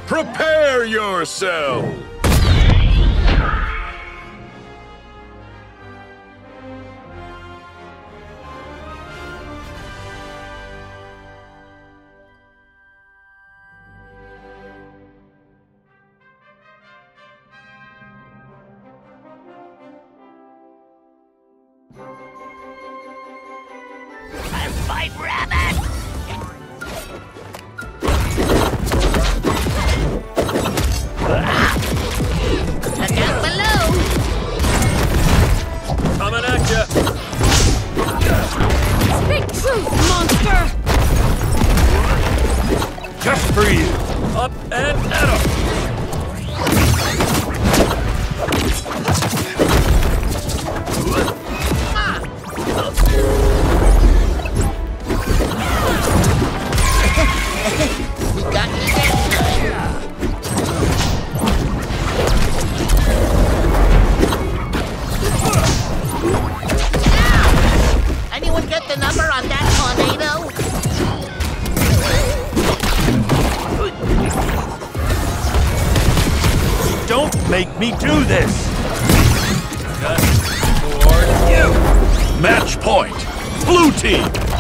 Prepare yourself! I fight rabbit! Look out below! Coming at ya! Speak truth, monster! Just for you! Up and at 'em! We got me that time. Ow! Anyone get the number on that tornado? Don't make me do this! Cut toward you! Match point! Blue team!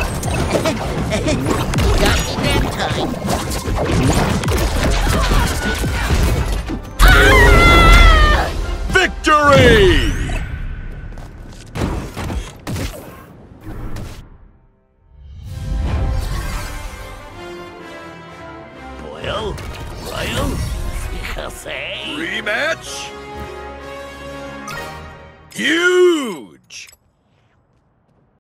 Got me that time. Victory! Royal, you say? Rematch? You